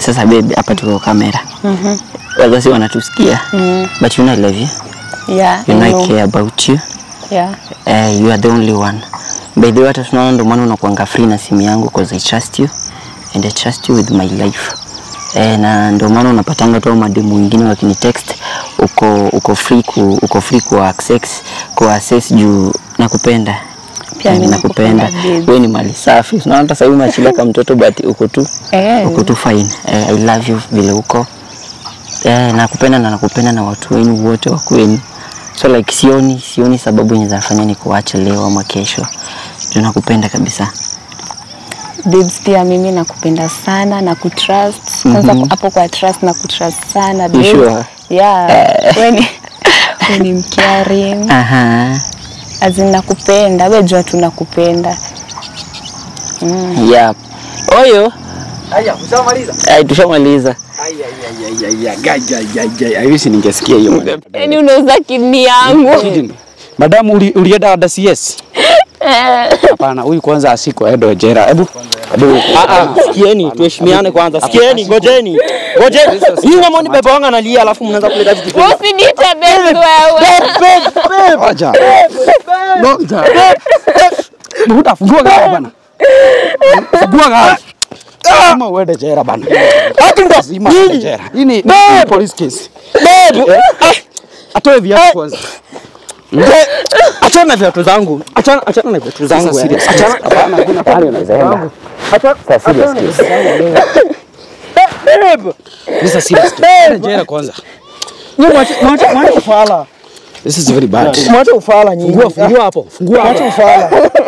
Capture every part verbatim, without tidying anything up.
Sasa babe hapa tuko kamera. Mhm. Wazazi wanatusikia. Mm. But you know I love you. Yeah. You know I care about you. Yeah. Uh, you are the only one. By the way, hata tunaona ndo maana unakuanga free na simu yangu because I trust you and I trust you with my life. Eh, na ndo maana unapatanga tu mademu wengine wakini text uko uko free ku uko free ku access ku access juu nakupenda. Pia mimi nakupenda. Wewe ni mali safi. Unaona hata sasa unachila kama mtoto but uko tu eh. uko tu fine. Eh, I love you vile uko. Eh, nakupenda na nakupenda na watu wenu wote wa kwenu. So like sioni sioni sababu yenye zafanya ni kuacha leo ama kesho. Tunakupenda kabisa. Babes, pia mimi nakupenda sana na kutrust. Kwanza mm -hmm. hapo kwa trust na kutrust sana babe. Sure. Yeah. Uh. When when ni mcaring. Aha. Azina nakupenda, wewe jua tunakupenda. Mm. Yeah. Oyo. Haya, ushamaliza? Ai, tushamaliza. Ai ai ai ai gaja gaja. I wish ningesikia hiyo. Yaani unauza kidney yangu. Madam ulienda ada C S? Hapana, huyu kwanza asiko edo jera. Hebu. Hebu. Ah ah, sikieni, tuheshimiane kwanza. Sikieni, ngojeni. Ngojeni. Yule mwana bebonga analia alafu mnaanza kuleta vitu. Usiniite babe wewe. Babe, acha. Ngoja. Nuta fungua gari bana. Fungua gari. Kama uende jera bana. Atinda. Nini jera? Hii ni police case. Babe. Atoe viatu kwanza. Achana na viatu zangu. Achana achana na viatu zangu. Achana hapana kuna pale unaweza enda. Achana sasa serious case. Babe. This is serious case. Jera kwanza. Ni mwache mwache mwache ufala. This is very bad. Mwache ufala nyinyi. Fungua fungua hapo. Fungua hapo. Mwache ufala.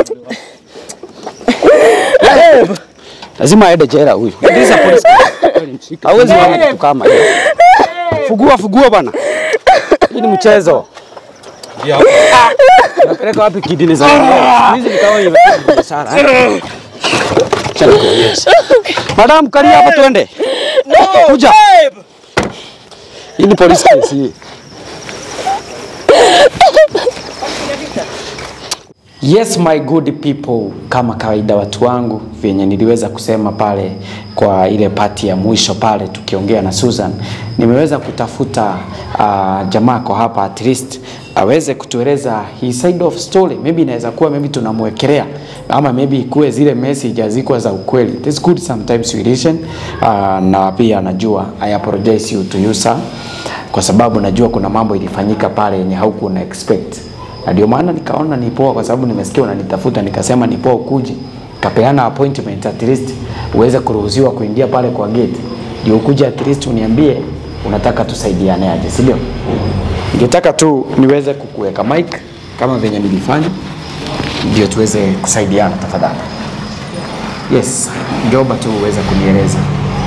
Babe. Lazima aende jera huyu. This is a police case. Hawezi kuwa kitu kama hiyo. Fungua fungua bana. Hii ni mchezo. Ndio. Unapeleka wapi kidini za? Hizi ni kama hivi biashara. Chana yes. Madam kari hapa twende. Kuja. Hii ni police case hii. Yes my good people, kama kawaida watu wangu venye niliweza kusema pale kwa ile party ya mwisho pale tukiongea na Susan, nimeweza kutafuta uh, jamaa kwa hapa at least aweze kutueleza his side of story. Maybe inaweza kuwa maybe tunamwekelea ama maybe kuwe zile message hazikuwa za ukweli. It's good sometimes we listen uh, na pia najua I apologize you to you sir, kwa sababu najua kuna mambo ilifanyika pale yenye haukuwa na expect. Na ndio maana nikaona ni poa kwa sababu nimesikia unanitafuta, nikasema ni poa ukuje. Kapeana appointment at least uweze kuruhusiwa kuingia pale kwa gate. Ndio ukuje at least uniambie unataka tusaidiane aje, si ndio? Ningetaka tu niweze kukuweka mic kama venye nilifanya ndio tuweze kusaidiana tafadhali. Yes, njoba tu uweze kunieleza.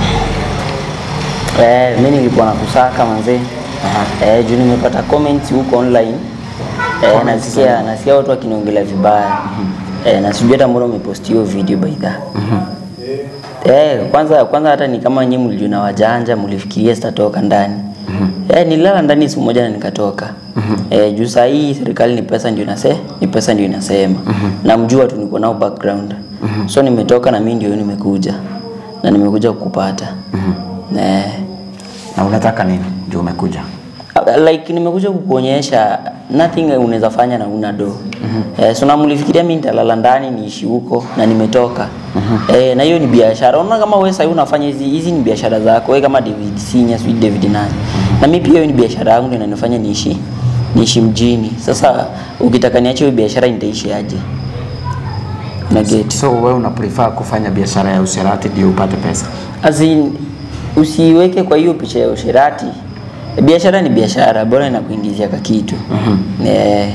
Eh, mimi nilikuwa nakusaka manze. Aha. Eh, juu nimepata comments huko online. Eh, nasikia nasikia watu wakiniongelea vibaya. Mm -hmm. Eh, na sijui hata mbona umepost hiyo video by that. Mhm. Mm eh, kwanza kwanza hata ni kama nyinyi mlijuna wajanja, mlifikiria sitatoka ndani. Mhm. Mm eh, nilala ndani siku moja na nikatoka. Mhm. Mm eh, juu saa hii serikali ni pesa ndio inasema, ni pesa ndio inasema. Mm -hmm. Na mjua tu niko nao background. Mm -hmm. So nimetoka na mimi ndio nimekuja. Na nimekuja kukupata. Mhm. Mm eh, na unataka nini? Ndio umekuja. Like nimekuja kukuonyesha nothing unaweza fanya na una do. Mm -hmm. Eh, so na mlifikiria mimi nitalala ndani niishi huko na nimetoka. Mm -hmm. Eh, na hiyo ni biashara. Unaona kama wewe sasa unafanya hizi hizi ni biashara zako. Wewe kama David Senior, sweet David nani. Mm -hmm. Na mimi pia hiyo ni biashara yangu ndio inanifanya niishi niishi mjini. Sasa ukitaka niache hiyo biashara nitaishi aje? Na get. So wewe una prefer kufanya biashara ya usherati ndio upate pesa? As in usiweke kwa hiyo picha ya usherati. Biashara ni biashara, bora inakuingizia kitu. Mhm. Mm eh.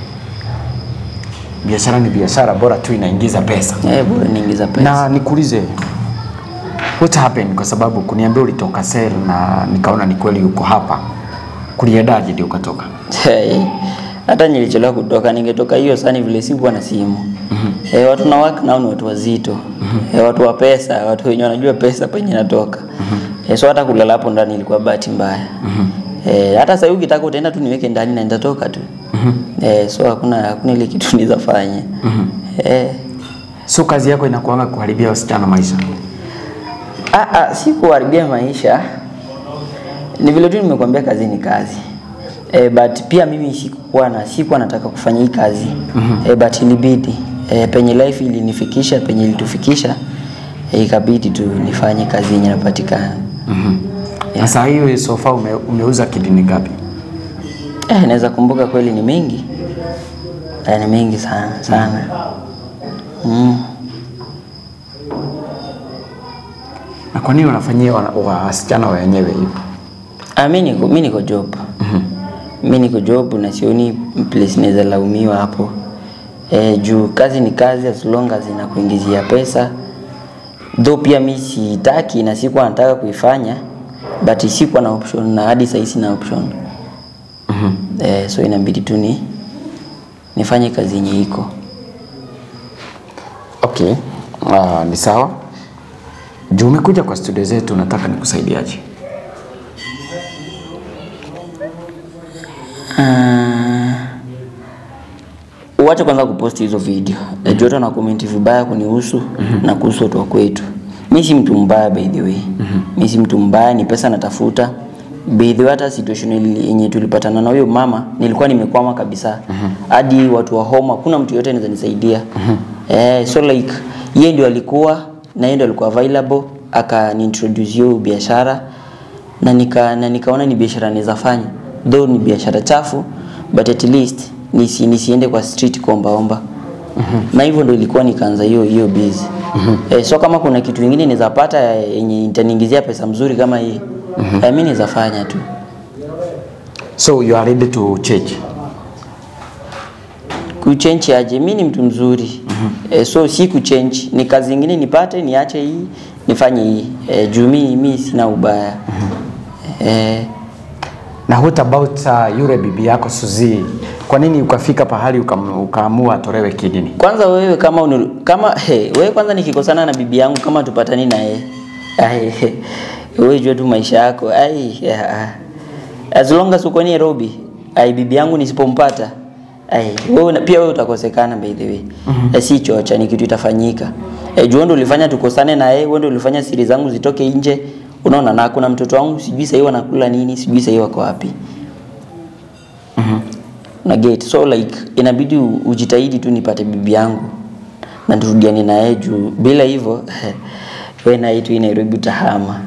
Biashara ni biashara, bora tu inaingiza pesa. Eh, bora inaingiza pesa. Na nikuulize what happened, kwa sababu kuniambia ulitoka sel na nikaona ni kweli uko hapa. Kuliendaje ndio ukatoka? Hey. Hata nilichelewa kutoka, ningetoka hiyo sana vile sikuwa na simu. Mhm. Mm eh, watu na work nao ni watu wazito. Mhm. Mm eh, watu wa pesa, watu wenye wanajua pesa penye natoka. Mhm. Mm eh, so hata kulala hapo ndani ilikuwa bahati mbaya. Mhm. Mm eh, hata sasa ukitaka utaenda tu niweke ndani na nitatoka tu. Mhm. Mm eh, so hakuna hakuna ile kitu niweza fanya. Mhm. Mm eh, so kazi yako inakuanga kuharibia wasichana maisha? Ah ah, si kuharibia maisha. Ni vile tu nimekuambia kazi ni kazi. Eh, but pia mimi sikuwa na sikuwa nataka kufanya hii kazi. Mm -hmm. Eh, but ilibidi. Eh, penye life ilinifikisha, penye ilitufikisha, eh, ikabidi tu nifanye kazi yenye napatikana. Mhm. Yeah. Sasa hiyo so far ume, umeuza kidini ngapi? Eh, naweza kumbuka kweli ni mingi. Eh, ni mingi sana sana. Mm. Na kwa nini unafanyia wasichana wa wenyewe hivyo? Ah, mimi niko mimi niko job. Mhm. Mimi niko job na sioni place naweza laumiwa hapo. Eh, juu kazi ni kazi as long as inakuingizia pesa. Though pia mimi sitaki na sikuwa nataka kuifanya, but sikuwa na option na hadi sasa sina option. Mhm. Eh, so inabidi tu ni nifanye kazi yenye iko. Okay. Ah, ni sawa. Juu umekuja kwa studio zetu, nataka nikusaidiaje? Ah, uache kwanza kupost hizo video. Mm -hmm. Jota na comment vibaya kunihusu mm -hmm. na kuhusu watu wa kwetu. Mimi si mtu mbaya by the way. Mm -hmm. Mimi si mtu mbaya, ni pesa natafuta. By the way, hata situation yenye tulipatana na huyo mama nilikuwa nimekwama kabisa. Hadi mm -hmm. watu wa homa kuna mtu yote anaweza nisaidia. Mm -hmm. Eh, so like yeye ndio alikuwa na yeye ndio alikuwa available, akaniintroduce hiyo biashara na nika na nikaona ni biashara naweza fanya. Though ni biashara chafu, but at least nisi nisiende kwa street kuomba omba. Mm -hmm. Na hivyo ndio ilikuwa nikaanza hiyo hiyo busy. Mm -hmm. Eh, so kama kuna kitu kingine naweza pata yenye itaniingizia pesa mzuri kama hii, mm -hmm. eh, mimi naweza fanya tu. So you are ready to change? Kuchange aje? Mimi ni mtu mzuri. Mm -hmm. eh, so si kuchange, ni kazi nyingine nipate niache hii nifanye hii. Eh, juu mimi mimi sina ubaya. Mm -hmm. Eh, na what about uh, yule bibi yako Suzi? Kwa nini ukafika pahali ukaamua atolewe kidini? Kwanza wewe kama unu, kama hey, wewe kwanza nikikosana na bibi yangu kama tupatani na yeye. Ai wewe jua tu maisha yako. Ai yeah. As long as uko Nairobi, ai bibi yangu nisipompata, ai wewe pia wewe utakosekana by the way. Mm -hmm. Si chocha ni kitu itafanyika. Eh, jua ndio ulifanya tukosane na yeye, wewe ndio ulifanya siri zangu zitoke nje. Unaona, na kuna mtoto wangu sijui sasa hivi anakula nini, sijui sasa hivi wako wapi. Mhm. Mm na get so like inabidi ujitahidi tu nipate bibi yangu na turudiane na yeye juu bila hivyo wewe na yetu ina Nairobi utahama.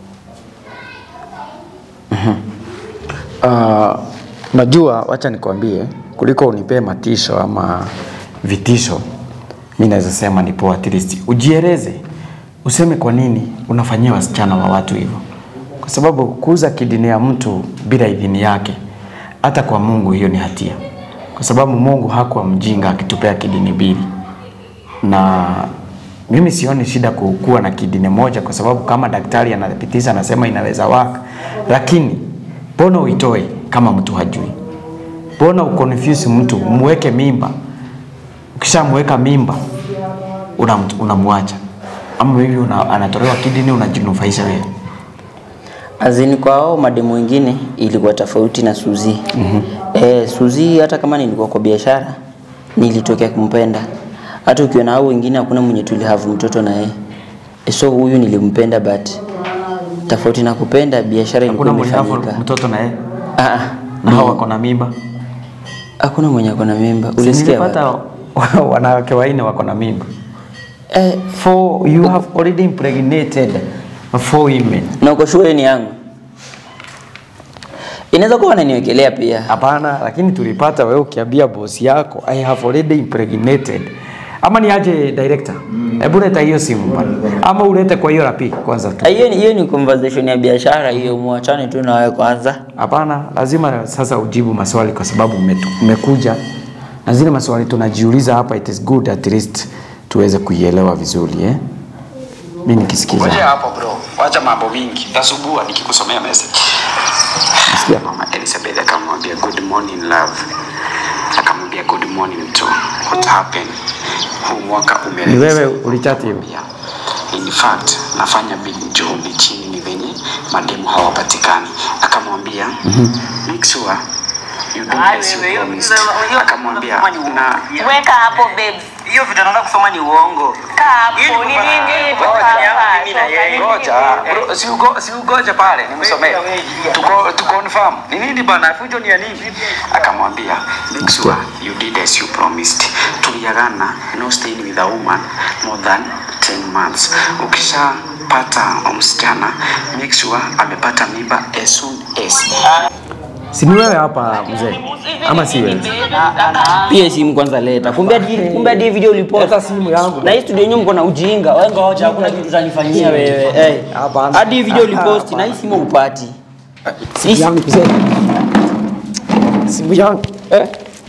Mhm. Ah, uh, najua, wacha nikwambie, kuliko unipe matisho ama vitisho, mimi naweza sema ni poa, at least ujieleze. Useme kwa nini unafanyia wasichana wa watu hivyo. Kwa sababu kuuza kidini ya mtu bila idhini yake, hata kwa Mungu hiyo ni hatia. Kwa sababu Mungu hakuwa mjinga akitupea kidini mbili. Na mimi sioni shida kuwa na kidini moja, kwa sababu kama daktari anapitisha anasema inaweza work. Lakini mbona uitoe kama mtu hajui? Mbona uconfuse mtu, muweke mimba? Ukishamweka mimba unamwacha. Ama hivi anatolewa kidini unajinufaisha wewe. Azini kwa hao mademu wengine ilikuwa tofauti na Suzi. Mm -hmm. Eh, Suzi hata kama nilikuwa kwa biashara nilitokea kumpenda. Hata ukiona hao wengine hakuna mwenye tulihavu mtoto na yeye. E, so huyu nilimpenda, but tofauti na kupenda biashara ilikuwa imefanyika. Hakuna mwenye mtoto na yeye? Ah ah. Na hao wako na mimba? Hakuna mwenye ako na mimba. Ulisikia hata wanawake waine wako na mimba? Eh, for you have already impregnated four women. Na uko sure ni yangu? Inaweza kuwa ananiwekelea pia. Hapana, lakini tulipata wewe ukiambia boss yako I have already impregnated. Ama ni aje director? Hebu mm. leta hiyo simu bwana. Ama ulete kwa hiyo rapi kwanza tu. Hiyo ni hiyo ni conversation ya biashara hiyo, muachane tu na wewe kwanza. Hapana, lazima sasa ujibu maswali kwa sababu umekuja. Na zile maswali tunajiuliza hapa, it is good at least tuweze kuielewa vizuri eh. Mimi nikisikiza. Ngoja hapo bro. Wacha mambo mingi. Tasubua nikikusomea message. Nasikia mama Elizabeth akamwambia good morning love. Akamwambia good morning to what happened. Huu mwaka umeeleza. Ni wewe ulichati hivyo? In fact, nafanya big job chini ni venye mademu hawapatikani. Akamwambia mm -hmm. make sure you do as you promised. Akamwambia na weka hapo babes. hiyo vitu nataka kusoma ni uongo. Kapo ni nini Ngoja, bro, si ugo si ugoja pale nimsomee. Tuko to confirm. Ni nini bana? Fujo ni ya nini? Akamwambia, make sure you did as you promised. Tuliagana no staying with a woman more than ten months. Ukisha pata msichana, make sure amepata mimba as soon as. Si ni wewe hapa mzee? Ama si wewe? Pia simu kwanza leta. Kumbe hadi kumbe hadi video ulipost. Leta simu yangu. Na hii studio yenyewe mko na ujinga. Wewe ngoja hakuna kitu utanifanyia wewe. Eh. Hapana. Hadi video ulipost na hii simu upati. Simu yangu mzee. Simu yangu. Eh.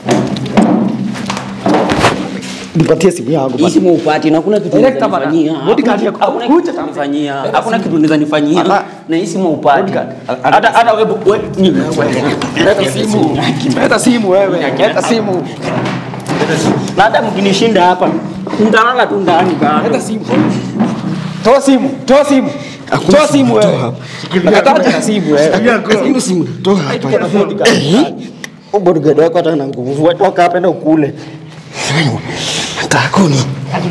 Nipatie simu yangu bana. Hii simu upati na kuna kitu utanifanyia. Bodyguard yako hakuna kitu utanifanyia. Hakuna kitu utanifanyia. Na hii simu upati. Hata hata wewe leta simu. Leta simu wewe. Leta simu. Na hata mkinishinda hapa mtalala tu ndani bana. Leta simu. Toa simu. Toa simu. Toa simu wewe. Nakataja simu wewe. Simu simu. Toa hapa. Bodyguard wako hata na nguvu. Watu wakapenda ukule. Takoni.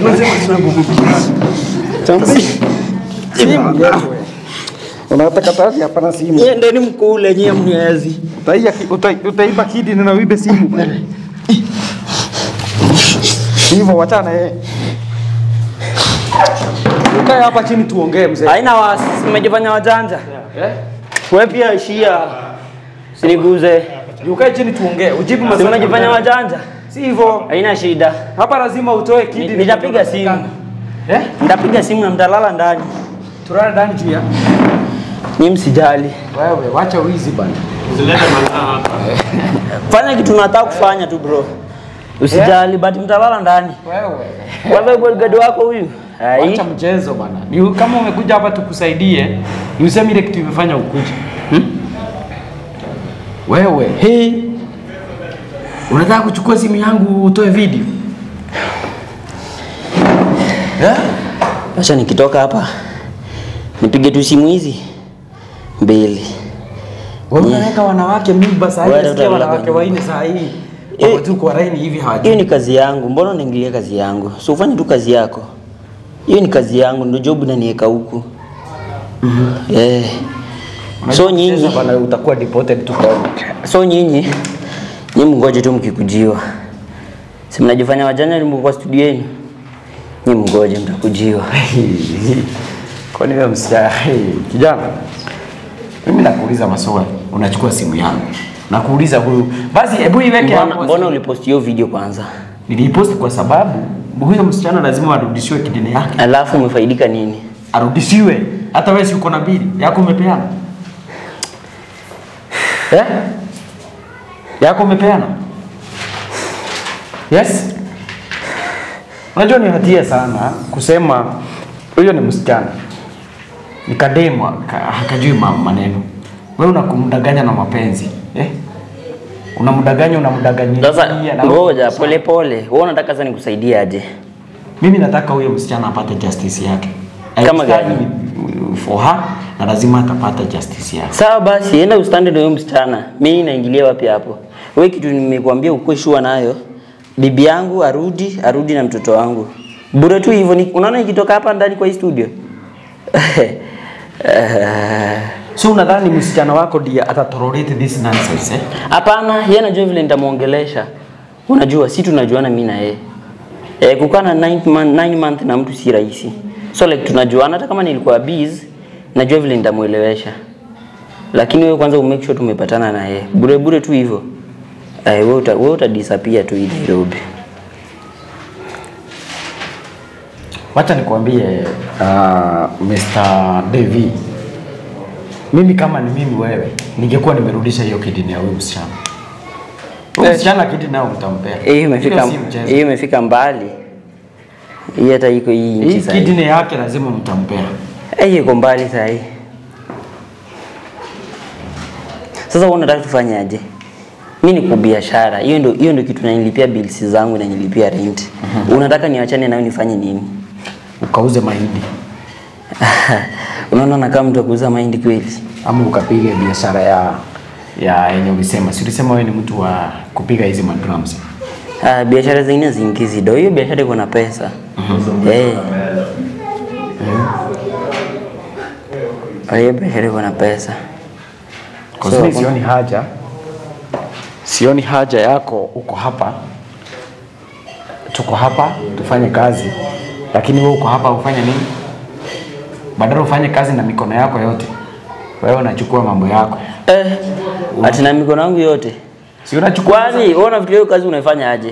Simu wewe. Unataka tati hapa na simu. Yeye ndeni mkule nyie mniezi. Utaiba utaiba kidi na uibe simu. Hivyo wachana yeye. Ukae hapa chini tuongee mzee. Haina wasi, mmejifanya wajanja. Eh? Wewe pia ishia. Siniguze. Ukae chini tuongee. Ujibu maswali. Mmejifanya wajanja. Si hivyo. Haina shida. Hapa lazima utoe kidi. Nitapiga simu. Eh? Nitapiga simu na mtalala ndani. Tulala ndani juu ya. Ni msijali. Wewe wacha wizi bana. Usilete masaa hapa. Fanya kitu unataka kufanya tu bro. Usijali but mtalala ndani. Wewe. Kwanza bodyguard wako huyu. Acha mchezo bana. Ni kama umekuja hapa tukusaidie, ni useme ile kitu imefanya ukuje. Hmm? Wewe, hey. Unataka kuchukua simu yangu utoe video? Eh? Acha nikitoka hapa nipige tu simu hizi mbili. Wewe unaweka wanawake mimba saa hii, sikia wanawake waine saa hii. Hapo tu kwa raini hivi hawajui. Hiyo ni kazi yangu. Mbona unaingilia kazi yangu? So ufanye tu kazi yako. Hiyo ni kazi yangu, ndio job naniweka huku. Mhm. Eh. So nyinyi bana utakuwa deported tu kwa. So nyinyi nyinyi mngoje tu mkikujiwa. Si mnajifanya wajanja ni kwa studio yenu. Nyinyi mngoje mtakujiwa. Kwa nini msichana? Kijana. Mimi nakuuliza maswali. Unachukua simu yangu. Nakuuliza huyu. Basi hebu iweke hapo. Mbona ulipost hiyo video kwanza? Nilipost kwa sababu huyo msichana lazima arudishiwe kidini yake. Alafu umefaidika nini? Arudishiwe. Hata wewe si uko na bili yako umepeana. Eh? Yako umepeana? Yes? Unajua ni hatia sana kusema huyo ni msichana. Nikademwa hakajui maneno. Wewe unakumdanganya na mapenzi, eh? Unamdanganya unamdanganyia. Sasa ngoja pole pole. Wewe unataka sasa nikusaidie aje? Mimi nataka huyo msichana apate justice yake. Kama gani? For her, na lazima atapata justice yake. Sawa basi, enda ustandi na huyo msichana. Mimi naingilia wapi hapo? Wewe kitu nimekuambia uko shua nayo. Bibi yangu arudi, arudi na mtoto wangu. Bure tu hivyo. Unaona ikitoka hapa ndani kwa hii studio? So unadhani msichana wako ndiye atatolerate this nonsense eh? Hapana, yeye anajua vile nitamuongelesha. Unajua si tunajuana mimi na yeye. Eh, kukaa na nine month na mtu si rahisi. So like tunajuana hata kama nilikuwa busy, najua vile nitamuelewesha. Lakini wewe kwanza umake sure tumepatana na yeye. Bure bure tu hivyo. Eh, wewe uta wewe uta disappear tu hii Nairobi. Wacha nikwambie uh, mister Devi. Mimi kama ni mimi wewe, ningekuwa nimerudisha hiyo kidini ya huyu msichana. Huyu msichana kidini nao mtampea. Eh, imefika hii imefika mbali. Hii hata iko hii nchi sasa. Hii kidini yake lazima mtampea. Eh, iko mbali sasa hii. Sasa wewe unataka tufanye aje? Mimi ni kubiashara. Hiyo ndio hiyo ndio kitu nanilipia bills zangu na nilipia rent. Uh-huh. Unataka niachane nayo nifanye nini? Ukauze mahindi. Unaona na kama mtu akuuza mahindi kweli? Ama ukapige biashara ya ya yenye ulisema. Si ulisema wewe ni mtu wa kupiga hizi madrums. Ah, biashara zingine zingizi do. Hiyo biashara iko na pesa. Mhm. Eh. Hiyo biashara iko na pesa. Kwa sababu so, sioni haja. Sioni haja yako uko hapa. Tuko hapa tufanye kazi. Lakini wewe uko hapa ufanye nini? Badala ufanye kazi na mikono yako yote. Wewe unachukua mambo yako. Eh. Ati na mikono yangu yote. Si unachukua kwani wewe unafikiria kazi unaifanya aje?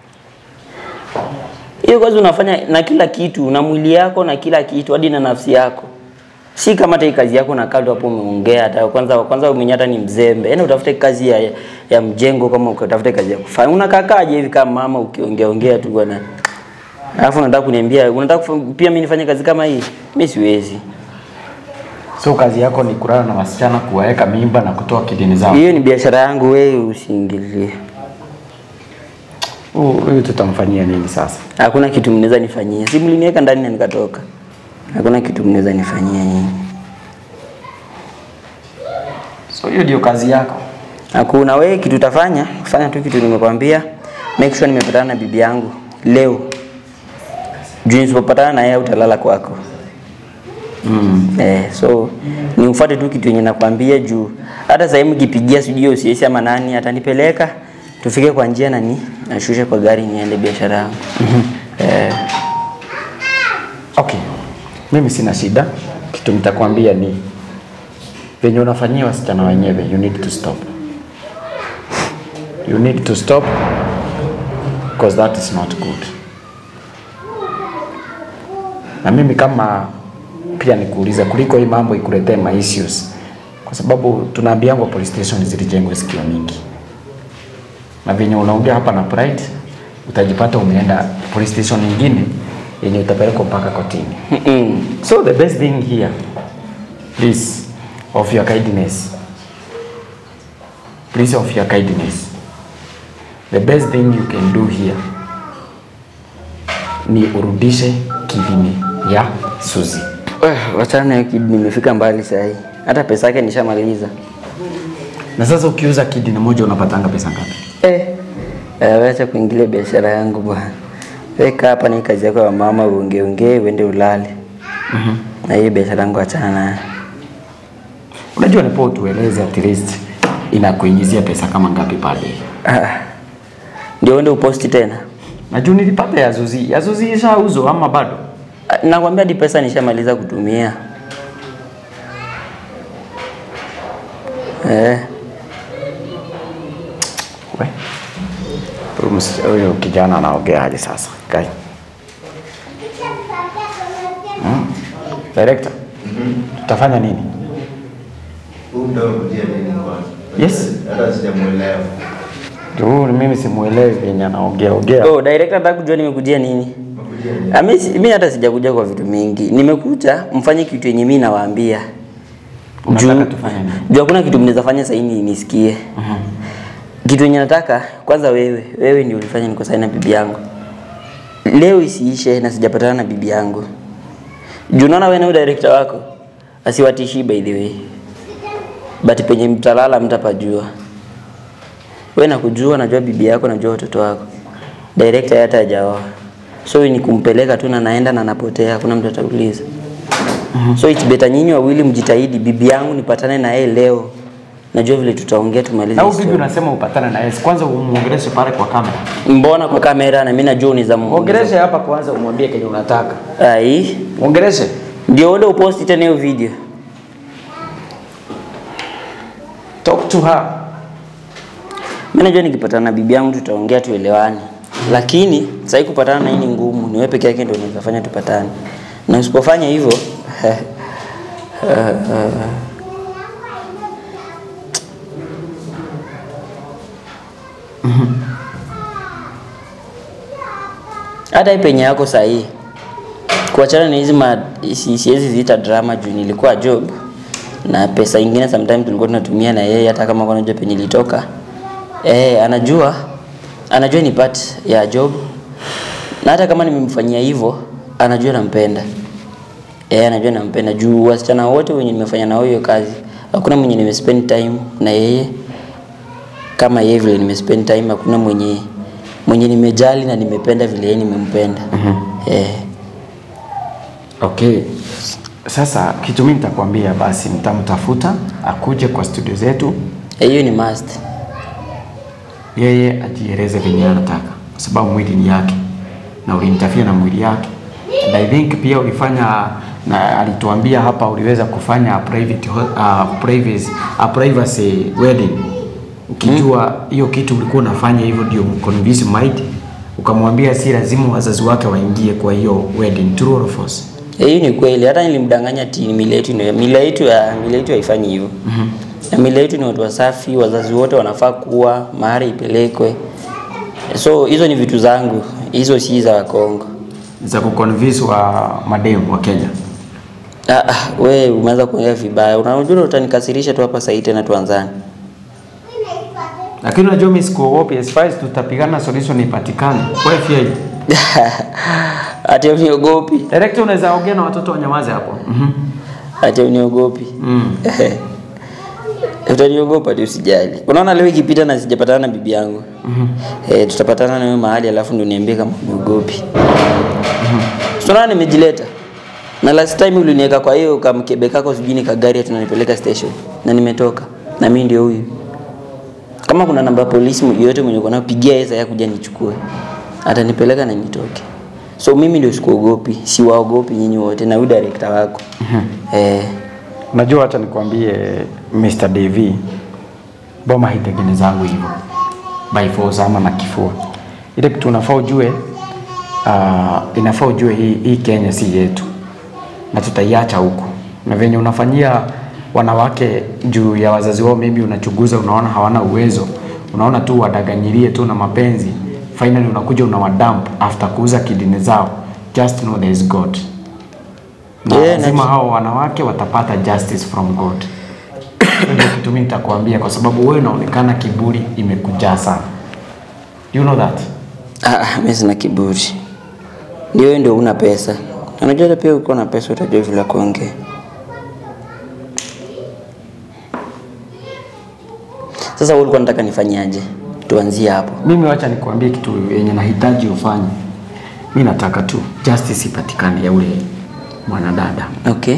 Hiyo kazi unafanya na kila kitu, na mwili yako na kila kitu hadi na nafsi yako. Si kama hata kazi yako na kado hapo umeongea hata kwanza kwanza umenyata ni mzembe. Yaani utafute kazi ya ya mjengo kama ukatafute kazi ya kufanya. Unakakaaje hivi kama mama ukiongea ongea tu bwana. Alafu unataka kuniambia unataka pia mimi nifanye kazi kama hii? Mimi siwezi. So kazi yako ni kulala na wasichana, kuwaweka mimba na kutoa kidini zao. Hiyo ni biashara yangu, wewe usiingilie. Oh, wewe tutamfanyia nini sasa? Hakuna kitu mnaweza nifanyia. Si mliniweka ndani na nikatoka. Hakuna kitu mnaweza nifanyia nyinyi. So hiyo ndio kazi yako. Hakuna, wewe kitu utafanya, fanya tu kitu nimekwambia. Make sure nimepatana na bibi yangu leo. Juu nisipopatana na yeye utalala kwako. Mm. Eh, so ni ufuate tu kitu yenye nakwambia juu hata sasa hivi kipigia sijui usiesi ama nani atanipeleka tufike kwa njia nani nashushe kwa gari niende biashara yangu. Mm -hmm. Eh. Okay. Mimi sina shida. Kitu nitakwambia ni venye unafanyia wasichana wenyewe, you need to stop. You need to stop because that is not good. Na mimi kama pia nikuuliza kuliko hii mambo ikuletee ma issues, kwa sababu tunaambiangwa police station zilijengwa sikio mingi. Na venye unaongea hapa na pride utajipata umeenda police station nyingine yenye utapelekwa mpaka kotini. Mm -mm. So the best thing here, please, of your kindness, please of your kindness, the best thing you can do here ni urudishe kidini ya Suzy. Eh, wachana na kidini, nimefika mbali sasa hii. Hata pesa yake nishamaliza. Na sasa ukiuza kidini moja unapatanga pesa ngapi? Eh. Eh, acha kuingilia biashara yangu bwana. Weka hapa ni kazi yako ya mama, uongee ongee uende ulale. Mhm. Mm na hiyo biashara yangu achana nayo. Unajua nipo tueleze at least inakuingizia pesa kama ngapi pale? Ah. Ndio uende uposti tena. Najua nilipata ya Suzy. Ya Suzy ishauzo ama bado? Nakwambia di pesa nishamaliza kutumia. Eh. We. Huyo kijana anaongea aje sasa? Kai. Hmm. Director. Mhm. Tutafanya nini? Umdaudia nini kwanza? Yes. Hata sijamuelewa. Ndio mimi simuelewi yenye anaongea ongea. Oh, director nataka kujua nimekujia nini? Mimi mimi hata sijakuja kwa vitu mingi. Nimekuja mfanye kitu yenye mimi nawaambia. Unataka tufanye nini? Juu hakuna kitu mnaweza fanya sasa hivi nisikie. Mhm. Kitu yenye nataka kwanza wewe, wewe ndio ulifanya nikosane na bibi yangu. Leo isiishe na sijapatana na bibi yangu. Juu naona wewe na director wako asiwatishi by the way. But penye mtalala mtapajua. Wewe nakujua, najua bibi yako, najua watoto wako. Director hata hajaoa. So ni kumpeleka tu na naenda na napotea, hakuna mtu atauliza. Mm -hmm. So it's better nyinyi wawili mjitahidi, bibi yangu nipatane na yeye leo. Najua vile tutaongea tumalize. Na bibi unasema upatane na yeye. Kwanza umuongeleshe pale kwa kamera. Mbona kwa kamera na mimi najua unizamu. Muongeleshe hapa kwanza umwambie kile unataka. Ai, muongeleshe. Ndio ule uposti tena hiyo video. Talk to her. Mimi najua nikipatana na bibi yangu tutaongea tuelewane. Lakini sasa kupatana na hii ni ngumu, ni wewe peke yake ndio unaweza fanya tupatane. Na usipofanya hivyo hata penye yako sahihi. Kuachana na hizi siwezi ziita drama juu nilikuwa job. Na pesa nyingine sometimes tulikuwa tunatumia na yeye hata kama kwa unajua penye ilitoka. Eh, anajua anajua ni part ya job. Na hata kama nimemfanyia hivyo, anajua nampenda. Eh, anajua nampenda juu wasichana wote wenye nimefanya nao hiyo kazi. Hakuna mwenye nimespend time na yeye kama yeye vile nimespend time, hakuna mwenye mwenye nimejali na nimependa vile yeye nimempenda. Mhm. Eh. Okay. Sasa kitu mimi nitakwambia basi nitamtafuta akuje kwa studio zetu. Hiyo eh, ni must. Yeye ajieleze venye anataka kwa sababu mwili ni yake na ulimtafia na mwili yake. And I think pia ulifanya na alituambia hapa uliweza kufanya a private uh, privacy a privacy wedding. Ukijua hiyo hmm, kitu ulikuwa unafanya hivyo ndio convince Mike ukamwambia si lazima wazazi wake waingie kwa hiyo wedding, true or false? Hiyo ni kweli, hata nilimdanganya ati mila yetu ndio mila yetu ya mila yetu haifanyi hivyo. Mhm. Na mila yetu ni watu wasafi, wazazi wote wanafaa kuwa mahali ipelekwe. So hizo ni vitu zangu, hizo si za Kongo. Za kuconvince wa mademu wa Kenya. Ah, ah wewe umeanza kuongea vibaya. Unajua utanikasirisha tu hapa sasa tena tuanzane. Lakini unajua mimi sikuogopi, as far as tutapigana solution ipatikane. Wewe fia. Ati uniogopi. Director unaweza ongea na watoto wanyamaze hapo. Mhm. Ati uniogopi. Mm. Utaniogopa tu usijali. Unaona leo ikipita na sijapatana na bibi yangu. Mhm. Eh tutapatana na wewe mahali alafu ndo niambie kama uniogopi. Mhm. Sasa nimejileta. Na last time uliniweka kwa hiyo kama kebekako sijui ni kagari tunanipeleka station na nimetoka. Na mimi ndio huyu. Kama kuna namba polisi yote mwenye uko pigia yeye ya kuja nichukue. Atanipeleka na nitoke. So mimi ndio sikuogopi, si waogopi nyinyi wote na huyu director wako. Mm-hmm. Eh, unajua hata nikwambie mister Davy, boma haitengenezangu hivyo. By force ama na kifua. Ile kitu unafaa ujue, uh, inafaa ujue hii, hii Kenya si yetu. Na tutaiacha huko. Na venye unafanyia wanawake juu ya wazazi wao, maybe unachuguza unaona hawana uwezo. Unaona tu wadaganyirie tu na mapenzi. Finally unakuja unawadump after kuuza kidini zao. Just know there is God. Na yeah, lazima hao wanawake watapata justice from God. Ndio kitu mimi nitakwambia kwa sababu wewe unaonekana kiburi imekujaa sana. You know that? Ah, mimi sina kiburi. Ndio wewe ndio una pesa. Unajua pia uko na pesa utajua vile kuongea. Sasa wewe ulikuwa unataka nifanyaje? Tuanzie hapo. Mimi wacha nikwambie kitu yenye nahitaji ufanye. Mimi nataka tu justice ipatikane ya ule mwanadada. Okay.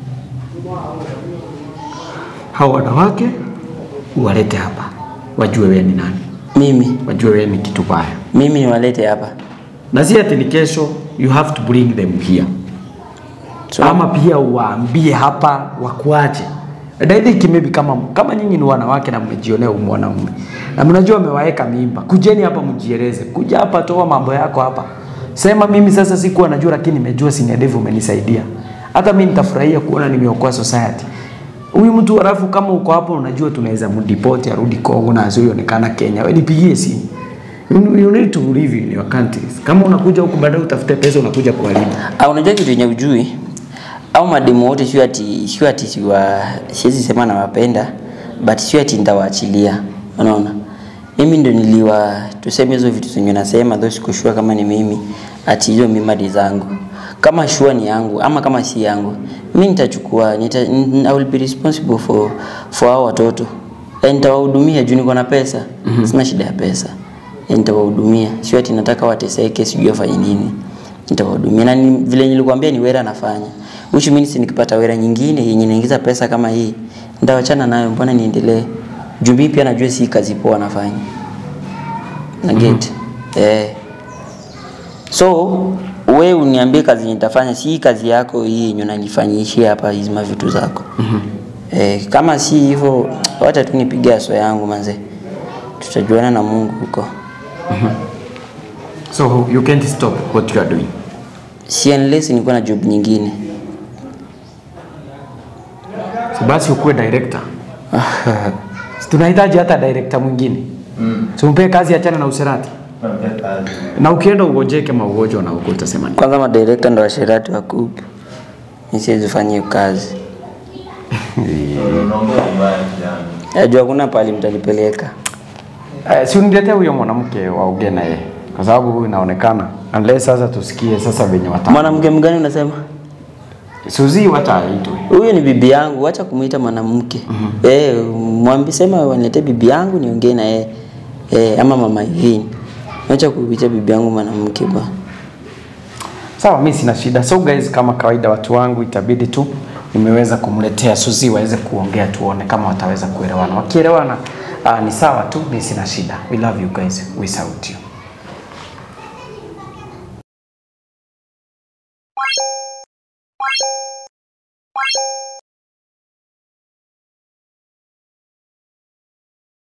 Hao wanawake uwalete hapa. Wajue wewe ni nani. Mimi wajue wewe ni kitu baya. Mimi niwalete hapa. Na si ati ni kesho, you have to bring them here. So, ama pia uwaambie hapa wakuache. Daidi kimebi kama kama nyinyi ni wanawake na mmejionea mwanamume. Na mnajua amewaeka mimba. Kujeni hapa mjieleze. Kuja hapa toa mambo yako hapa. Sema mimi sasa sikuwa najua lakini nimejua senior Dev umenisaidia. Hata mimi nitafurahia kuona nimeokoa society. Huyu mtu halafu kama uko hapo unajua tunaweza mdeport arudi Kongo na asionekana Kenya. Wewe nipigie simu. You, you need to live in your countries. Kama unakuja huku baadaye utafute pesa unakuja kualinda. Ah, unajua kitu yenye ujui au mademu wote sio ati sio ati siwa siwezi sema na wapenda but sio ati ndawaachilia. Unaona? Mimi ndo niliwa tuseme hizo vitu zenye nasema though sikushua kama ni mimi ati hizo mimadi zangu. Kama shua ni yangu ama kama si yangu mimi nitachukua nita, I will be responsible for for hao watoto. Nitawahudumia juu niko na pesa. Mm -hmm. Sina shida ya pesa. Nitawahudumia. Sio ati nataka wateseke sijui afanye nini. Nitawahudumia na ni, vile nilikwambia ni wera nafanya. Which means nikipata wera nyingine yenye inaingiza pesa kama hii nitawachana nayo, mbona niendelee. Juu mimi pia najua si kazi poa nafanya. Na get. Mm -hmm. Eh. So wewe uniambie kazi nitafanya, si kazi yako hii yenye unanifanyishia hapa hizo mavitu zako. Mhm. Eh, kama si hivyo wacha tu nipige aso yangu manze. Tutajuana na Mungu huko. Mhm. So you can't stop what you are doing. Si unless niko na job nyingine. So basi ukue director. Tunahitaji hata director mwingine. Mm. So mpe kazi achana na userati. Na ukienda ugojeke maugojo na uko utasema nini? Kwanza ma director ndo washerati wakupi. Nisiwezi fanyia kazi. Najua kuna pali mtalipeleka. Eh, si uniletee huyo mwanamke waongee na yeye. Kwa sababu huyu inaonekana unless sasa tusikie sasa venye wataka. Mwanamke mgani unasema? Suzi wataitwe. Huyu ni bibi yangu, acha kumuita mwanamke. Mm -hmm. Eh, mwambie sema waniletee bibi yangu niongee na yeye. Eh, ama mama hivi. Acha kuibicha bibi yangu mwanamke ba. Sawa, mimi sina shida. So guys, kama kawaida watu wangu itabidi tu nimeweza kumletea Suzy waweze kuongea tuone kama wataweza kuelewana. Wakielewana uh, ni sawa tu, mimi sina shida. We love you guys. We salute you.